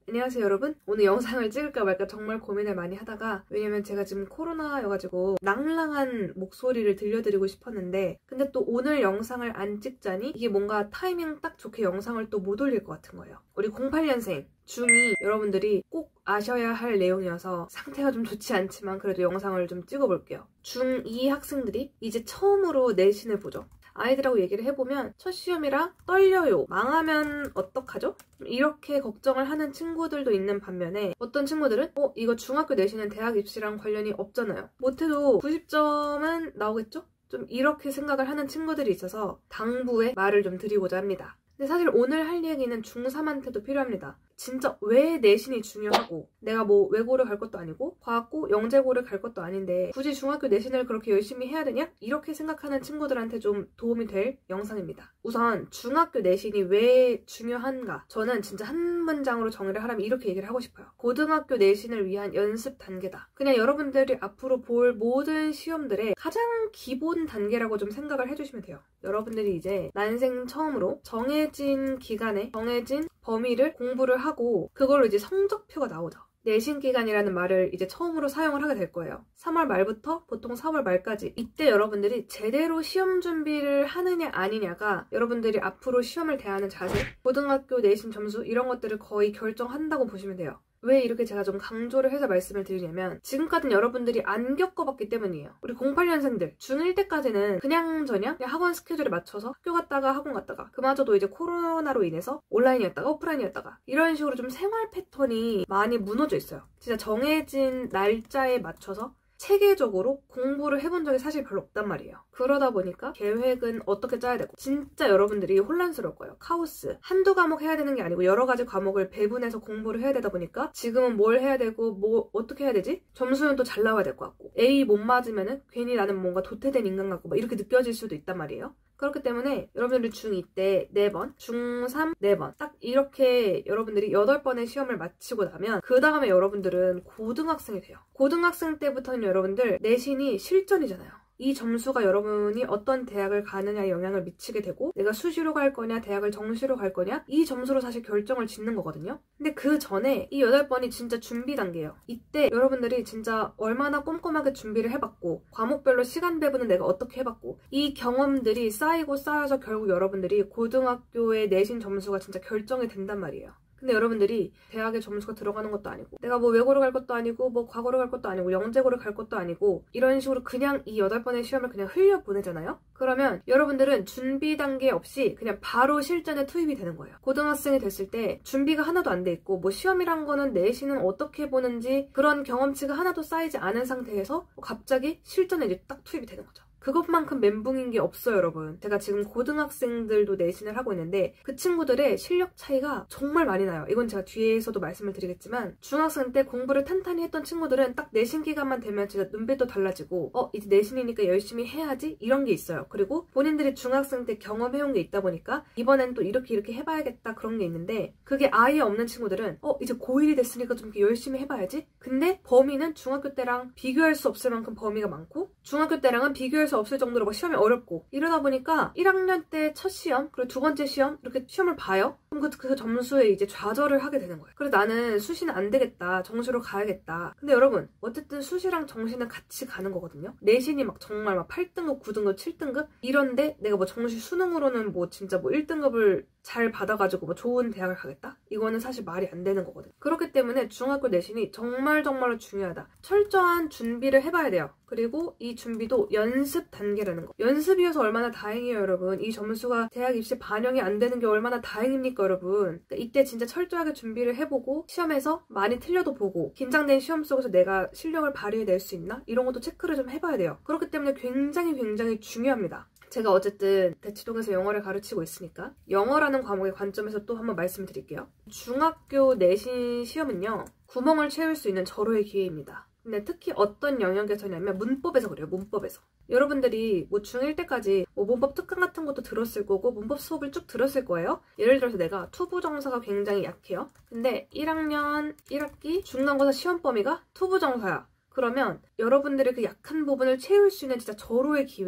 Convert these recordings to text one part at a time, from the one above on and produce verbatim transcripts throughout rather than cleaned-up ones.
안녕하세요 여러분. 오늘 영상을 찍을까 말까 정말 고민을 많이 하다가, 왜냐면 제가 지금 코로나여가지고 낭랑한 목소리를 들려드리고 싶었는데 근데 또 오늘 영상을 안 찍자니 이게 뭔가 타이밍 딱 좋게 영상을 또 못 올릴 것 같은 거예요. 우리 공팔 년생 중이 여러분들이 꼭 아셔야 할 내용이어서 상태가 좀 좋지 않지만 그래도 영상을 좀 찍어볼게요. 중이 학생들이 이제 처음으로 내신을 보죠. 아이들하고 얘기를 해보면 첫 시험이라 떨려요, 망하면 어떡하죠? 이렇게 걱정을 하는 친구들도 있는 반면에 어떤 친구들은 어? 이거 중학교 내신은 대학 입시랑 관련이 없잖아요. 못해도 구십 점은 나오겠죠? 좀 이렇게 생각을 하는 친구들이 있어서 당부의 말을 좀 드리고자 합니다. 근데 사실 오늘 할 얘기는 중삼한테도 필요합니다. 진짜 왜 내신이 중요하고, 내가 뭐 외고를 갈 것도 아니고 과학고, 영재고를 갈 것도 아닌데 굳이 중학교 내신을 그렇게 열심히 해야 되냐? 이렇게 생각하는 친구들한테 좀 도움이 될 영상입니다. 우선 중학교 내신이 왜 중요한가? 저는 진짜 한 문장으로 정의를 하라면 이렇게 얘기를 하고 싶어요. 고등학교 내신을 위한 연습 단계다. 그냥 여러분들이 앞으로 볼 모든 시험들의 가장 기본 단계라고 좀 생각을 해주시면 돼요. 여러분들이 이제 난생 처음으로 정해진 기간에 정해진 범위를 공부를 하고 그걸로 이제 성적표가 나오죠. 내신 기간이라는 말을 이제 처음으로 사용을 하게 될 거예요. 삼월 말부터 보통 사월 말까지. 이때 여러분들이 제대로 시험 준비를 하느냐 아니냐가 여러분들이 앞으로 시험을 대하는 자세, 고등학교 내신 점수 이런 것들을 거의 결정한다고 보시면 돼요. 왜 이렇게 제가 좀 강조를 해서 말씀을 드리냐면 지금까지는 여러분들이 안 겪어봤기 때문이에요. 우리 공팔 년생들 중일 때까지는 그냥저냥 그냥 학원 스케줄에 맞춰서 학교 갔다가 학원 갔다가, 그마저도 이제 코로나로 인해서 온라인이었다가 오프라인이었다가 이런 식으로 좀 생활 패턴이 많이 무너져 있어요. 진짜 정해진 날짜에 맞춰서 체계적으로 공부를 해본 적이 사실 별로 없단 말이에요. 그러다 보니까 계획은 어떻게 짜야 되고 진짜 여러분들이 혼란스러울 거예요. 카오스. 한두 과목 해야 되는 게 아니고 여러 가지 과목을 배분해서 공부를 해야 되다 보니까 지금은 뭘 해야 되고 뭐 어떻게 해야 되지? 점수는 또 잘 나와야 될 것 같고 A 못 맞으면은 괜히 나는 뭔가 도태된 인간 같고 막 이렇게 느껴질 수도 있단 말이에요. 그렇기 때문에 여러분들이 중이 때 네 번, 중삼 네 번 딱 이렇게 여러분들이 여덟 번의 시험을 마치고 나면 그 다음에 여러분들은 고등학생이 돼요. 고등학생 때부터는 여러분들 내신이 실전이잖아요. 이 점수가 여러분이 어떤 대학을 가느냐에 영향을 미치게 되고 내가 수시로 갈 거냐 대학을 정시로 갈 거냐 이 점수로 사실 결정을 짓는 거거든요. 근데 그 전에 이 여덟 번이 진짜 준비 단계예요. 이때 여러분들이 진짜 얼마나 꼼꼼하게 준비를 해봤고 과목별로 시간 배분은 내가 어떻게 해봤고 이 경험들이 쌓이고 쌓여서 결국 여러분들이 고등학교의 내신 점수가 진짜 결정이 된단 말이에요. 근데 여러분들이 대학에 점수가 들어가는 것도 아니고 내가 뭐 외고를 갈 것도 아니고 뭐 과고를 갈 것도 아니고 영재고를 갈 것도 아니고 이런 식으로 그냥 이 여덟 번의 시험을 그냥 흘려보내잖아요? 그러면 여러분들은 준비 단계 없이 그냥 바로 실전에 투입이 되는 거예요. 고등학생이 됐을 때 준비가 하나도 안 돼 있고 뭐 시험이란 거는 내신은 어떻게 보는지 그런 경험치가 하나도 쌓이지 않은 상태에서 갑자기 실전에 이제 딱 투입이 되는 거죠. 그것만큼 멘붕인 게 없어요 여러분. 제가 지금 고등학생들도 내신을 하고 있는데 그 친구들의 실력 차이가 정말 많이 나요. 이건 제가 뒤에서도 말씀을 드리겠지만 중학생 때 공부를 탄탄히 했던 친구들은 딱 내신 기간만 되면 진짜 눈빛도 달라지고 어 이제 내신이니까 열심히 해야지 이런 게 있어요. 그리고 본인들이 중학생 때 경험해온 게 있다 보니까 이번엔 또 이렇게 이렇게 해봐야겠다 그런 게 있는데 그게 아예 없는 친구들은 어 이제 고일이 됐으니까 좀 열심히 해봐야지. 근데 범위는 중학교 때랑 비교할 수 없을 만큼 범위가 많고 중학교 때랑은 비교할 수 없을 정도로 막 시험이 어렵고 이러다 보니까 일 학년 때 첫 시험 그리고 두 번째 시험 이렇게 시험을 봐요. 그럼 그, 그 점수에 이제 좌절을 하게 되는 거예요. 그래서 나는 수시는 안 되겠다, 정시로 가야겠다. 근데 여러분 어쨌든 수시랑 정시는 같이 가는 거거든요. 내신이 막 정말 막 팔 등급, 구 등급, 칠 등급 이런데 내가 뭐 정시 수능으로는 뭐 진짜 뭐 일 등급을 잘 받아가지고 뭐 좋은 대학을 가겠다? 이거는 사실 말이 안 되는 거거든요. 그렇기 때문에 중학교 내신이 정말 정말로 중요하다. 철저한 준비를 해봐야 돼요. 그리고 이 준비도 연습 단계라는 거. 연습이어서 얼마나 다행이에요 여러분. 이 점수가 대학 입시 반영이 안 되는 게 얼마나 다행입니까 여러분. 그러니까 이때 진짜 철저하게 준비를 해보고 시험에서 많이 틀려도 보고 긴장된 시험 속에서 내가 실력을 발휘해낼 수 있나? 이런 것도 체크를 좀 해봐야 돼요. 그렇기 때문에 굉장히 굉장히 중요합니다. 제가 어쨌든 대치동에서 영어를 가르치고 있으니까 영어라는 과목의 관점에서 또 한번 말씀을 드릴게요. 중학교 내신 시험은요 구멍을 채울 수 있는 절호의 기회입니다. 근데 특히 어떤 영역에서냐면 문법에서 그래요. 문법에서. 여러분들이 뭐 중일 때까지 뭐 문법 특강 같은 것도 들었을 거고 문법 수업을 쭉 들었을 거예요. 예를 들어서 내가 투부정사가 굉장히 약해요. 근데 일 학년 일 학기 중간고사 시험 범위가 투부정사야. 그러면 여러분들이 그 약한 부분을 채울 수 있는 진짜 절호의 기회예요.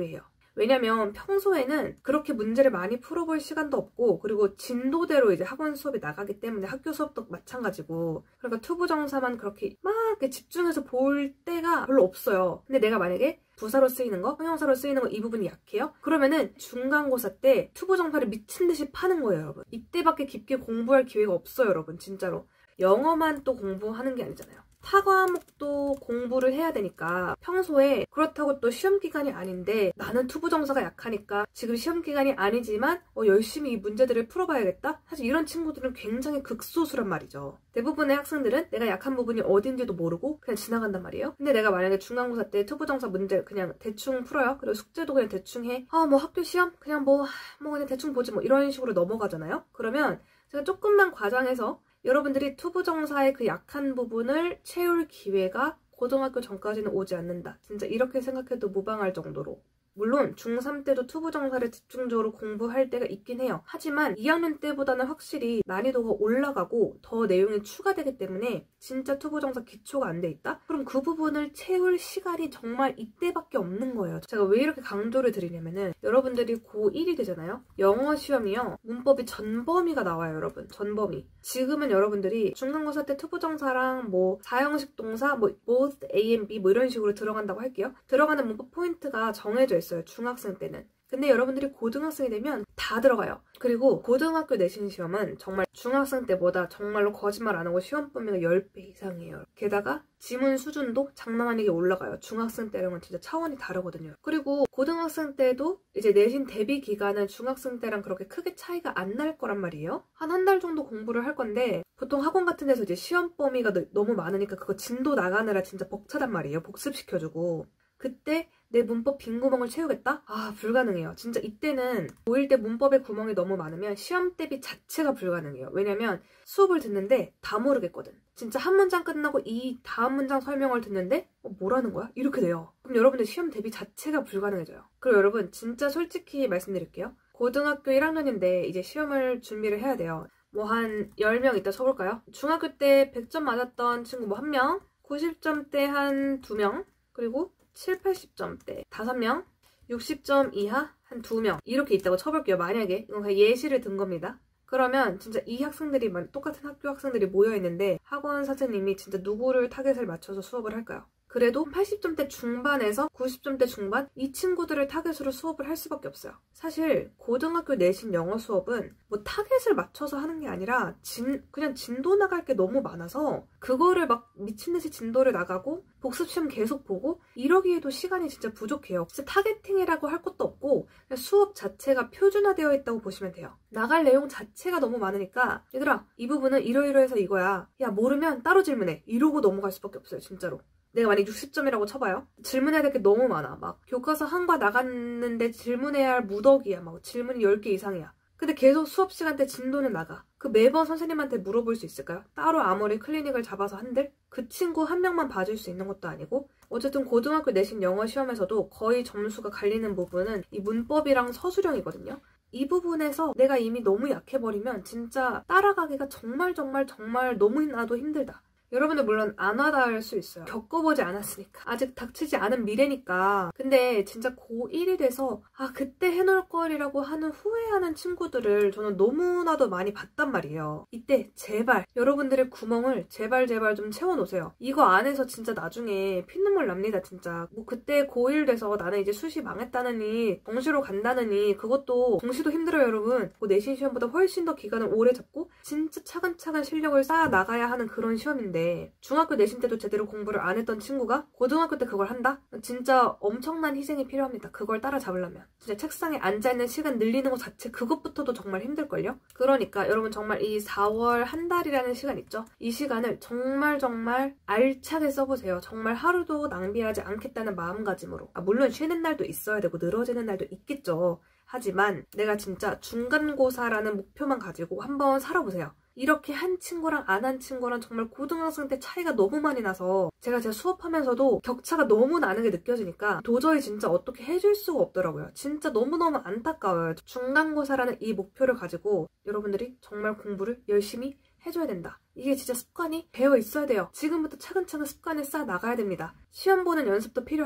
왜냐면 평소에는 그렇게 문제를 많이 풀어볼 시간도 없고, 그리고 진도대로 이제 학원 수업이 나가기 때문에 학교 수업도 마찬가지고, 그러니까 투부정사만 그렇게 막 이렇게 집중해서 볼 때가 별로 없어요. 근데 내가 만약에 부사로 쓰이는 거, 형용사로 쓰이는 거 이 부분이 약해요? 그러면은 중간고사 때 투부정사를 미친 듯이 파는 거예요, 여러분. 이때밖에 깊게 공부할 기회가 없어요, 여러분. 진짜로. 영어만 또 공부하는 게 아니잖아요. 타 과목도 공부를 해야 되니까 평소에 그렇다고 또 시험기간이 아닌데 나는 투부정사가 약하니까 지금 시험기간이 아니지만 어, 열심히 이 문제들을 풀어봐야겠다? 사실 이런 친구들은 굉장히 극소수란 말이죠. 대부분의 학생들은 내가 약한 부분이 어딘지도 모르고 그냥 지나간단 말이에요. 근데 내가 만약에 중간고사 때 투부정사 문제 그냥 대충 풀어요. 그리고 숙제도 그냥 대충 해. 아 뭐 학교 시험? 그냥 뭐, 뭐 그냥 대충 보지 뭐 이런 식으로 넘어가잖아요. 그러면 제가 조금만 과장해서 여러분들이 투부정사의 그 약한 부분을 채울 기회가 고등학교 전까지는 오지 않는다. 진짜 이렇게 생각해도 무방할 정도로. 물론 중삼 때도 투부정사를 집중적으로 공부할 때가 있긴 해요. 하지만 이 학년 때보다는 확실히 난이도가 올라가고 더 내용이 추가되기 때문에 진짜 투부정사 기초가 안 돼 있다? 그럼 그 부분을 채울 시간이 정말 이때밖에 없는 거예요. 제가 왜 이렇게 강조를 드리냐면은 여러분들이 고일이 되잖아요? 영어 시험이요. 문법이 전범위가 나와요, 여러분. 전범위. 지금은 여러분들이 중간고사 때 투부정사랑 뭐 사형식 동사, 뭐 both A and B 뭐 이런 식으로 들어간다고 할게요. 들어가는 문법 포인트가 정해져 있어요. 중학생 때는. 근데 여러분들이 고등학생이 되면 다 들어가요. 그리고 고등학교 내신 시험은 정말 중학생 때보다 정말로 거짓말 안 하고 시험 범위가 십 배 이상이에요. 게다가 지문 수준도 장난 아니게 올라가요. 중학생 때랑은 진짜 차원이 다르거든요. 그리고 고등학생 때도 이제 내신 대비 기간은 중학생 때랑 그렇게 크게 차이가 안 날 거란 말이에요. 한 한 달 정도 공부를 할 건데 보통 학원 같은 데서 이제 시험 범위가 너무 많으니까 그거 진도 나가느라 진짜 벅차단 말이에요. 복습시켜주고. 그때 내 문법 빈 구멍을 채우겠다? 아, 불가능해요. 진짜 이때는 고일 때 문법의 구멍이 너무 많으면 시험 대비 자체가 불가능해요. 왜냐면 수업을 듣는데 다 모르겠거든. 진짜 한 문장 끝나고 이 다음 문장 설명을 듣는데 어, 뭐라는 거야? 이렇게 돼요. 그럼 여러분들 시험 대비 자체가 불가능해져요. 그리고 여러분 진짜 솔직히 말씀드릴게요. 고등학교 일 학년인데 이제 시험을 준비를 해야 돼요. 뭐 한 열 명 이따 쳐볼까요? 중학교 때 백 점 맞았던 친구 뭐 한 명, 구십 점대 한 두 명, 그리고 칠, 팔십 점대 다섯 명, 육십 점 이하 한 두 명 이렇게 있다고 쳐볼게요. 만약에 이건 그냥 예시를 든 겁니다. 그러면 진짜 이 학생들이 똑같은 학교 학생들이 모여있는데 학원 선생님이 진짜 누구를 타겟을 맞춰서 수업을 할까요? 그래도 팔십 점대 중반에서 구십 점대 중반 이 친구들을 타겟으로 수업을 할 수밖에 없어요. 사실 고등학교 내신 영어 수업은 뭐 타겟을 맞춰서 하는 게 아니라 진, 그냥 진도 나갈 게 너무 많아서 그거를 막 미친듯이 진도를 나가고 복습시험 계속 보고 이러기에도 시간이 진짜 부족해요. 진짜 타겟팅이라고 할 것도 없고 그냥 수업 자체가 표준화되어 있다고 보시면 돼요. 나갈 내용 자체가 너무 많으니까 얘들아 이 부분은 이러이러해서 이거야. 야 모르면 따로 질문해. 이러고 넘어갈 수밖에 없어요. 진짜로. 내가 만약 육십 점이라고 쳐봐요. 질문해야 될 게 너무 많아. 막 교과서 한 과 나갔는데 질문해야 할 무더기야. 막 질문이 열 개 이상이야. 근데 계속 수업 시간 때 진도는 나가. 그 매번 선생님한테 물어볼 수 있을까요? 따로 아무리 클리닉을 잡아서 한들 그 친구 한 명만 봐줄 수 있는 것도 아니고 어쨌든 고등학교 내신 영어 시험에서도 거의 점수가 갈리는 부분은 이 문법이랑 서술형이거든요. 이 부분에서 내가 이미 너무 약해버리면 진짜 따라가기가 정말 정말 정말 너무나도 힘들다. 여러분들 물론 안 와닿을 수 있어요. 겪어보지 않았으니까. 아직 닥치지 않은 미래니까. 근데 진짜 고일이 돼서 아 그때 해놓을 걸이라고 하는 후회하는 친구들을 저는 너무나도 많이 봤단 말이에요. 이때 제발 여러분들의 구멍을 제발 제발 좀 채워놓으세요. 이거 안에서 진짜 나중에 피눈물 납니다. 진짜. 뭐 그때 고일 돼서 나는 이제 수시 망했다느니 정시로 간다느니 그것도 정시도 힘들어요 여러분. 뭐 내신 시험보다 훨씬 더 기간을 오래 잡고 진짜 차근차근 실력을 쌓아 나가야 하는 그런 시험인데 중학교 내신 때도 제대로 공부를 안 했던 친구가 고등학교 때 그걸 한다? 진짜 엄청난 희생이 필요합니다. 그걸 따라잡으려면. 진짜 책상에 앉아있는 시간 늘리는 것 자체 그것부터도 정말 힘들걸요? 그러니까 여러분 정말 이 사월 한 달이라는 시간 있죠? 이 시간을 정말 정말 알차게 써보세요. 정말 하루도 낭비하지 않겠다는 마음가짐으로. 아, 물론 쉬는 날도 있어야 되고 늘어지는 날도 있겠죠. 하지만 내가 진짜 중간고사라는 목표만 가지고 한번 살아보세요. 이렇게 한 친구랑 안 한 친구랑 정말 고등학생 때 차이가 너무 많이 나서 제가 제가 수업하면서도 격차가 너무 나는 게 느껴지니까 도저히 진짜 어떻게 해줄 수가 없더라고요. 진짜 너무너무 안타까워요. 중간고사라는 이 목표를 가지고 여러분들이 정말 공부를 열심히 해줘야 된다. 이게 진짜 습관이 배어 있어야 돼요. 지금부터 차근차근 습관을 쌓아 나가야 됩니다. 시험 보는 연습도 필요하고요.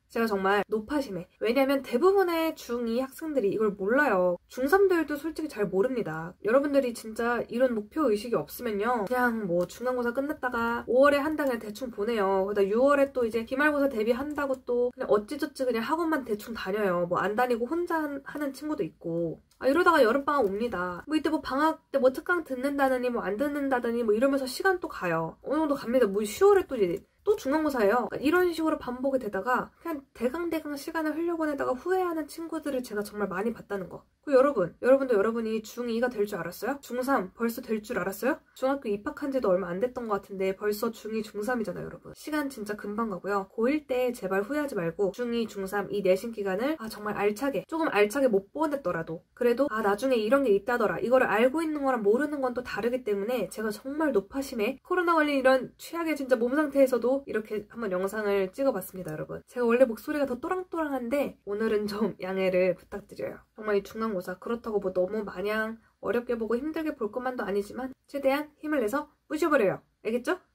제가 정말 노파심에. 왜냐면 대부분의 중이 학생들이 이걸 몰라요. 중삼들도 솔직히 잘 모릅니다. 여러분들이 진짜 이런 목표 의식이 없으면요, 그냥 뭐 중간고사 끝냈다가 오월에 한다 그냥 대충 보내요. 그러다 유월에 또 이제 기말고사 대비한다고 또 그냥 어찌저찌 그냥 학원만 대충 다녀요. 뭐 안 다니고 혼자 하는 친구도 있고. 아, 이러다가 여름방학 옵니다. 뭐 이때 뭐 방학 때 뭐 특강 듣는다더니 뭐 안 듣는다더니 뭐 이러면서 시간 또 가요. 어느 정도 갑니다. 뭐 시월에 또 이제 또 중간고사예요. 그러니까 이런 식으로 반복이 되다가 그냥 대강대강 시간을 흘려보내다가 후회하는 친구들을 제가 정말 많이 봤다는 거. 그 여러분, 여러분도 여러분이 중이가 될 줄 알았어요? 중삼 벌써 될 줄 알았어요? 중학교 입학한 지도 얼마 안 됐던 것 같은데 벌써 중이, 중삼이잖아요, 여러분. 시간 진짜 금방 가고요. 고일 때 제발 후회하지 말고 중이, 중삼 이 내신 기간을 아 정말 알차게, 조금 알차게 못 보냈더라도 그래도 아 나중에 이런 게 있다더라. 이거를 알고 있는 거랑 모르는 건 또 다르기 때문에 제가 정말 노파심에 코로나 걸린 이런 최악의 진짜 몸 상태에서도 이렇게 한번 영상을 찍어봤습니다, 여러분. 제가 원래 목소리가 더 또랑또랑한데 오늘은 좀 양해를 부탁드려요. 정말 이 중간고사 그렇다고 뭐 너무 마냥 어렵게 보고 힘들게 볼 것만도 아니지만 최대한 힘을 내서 부셔버려요. 알겠죠?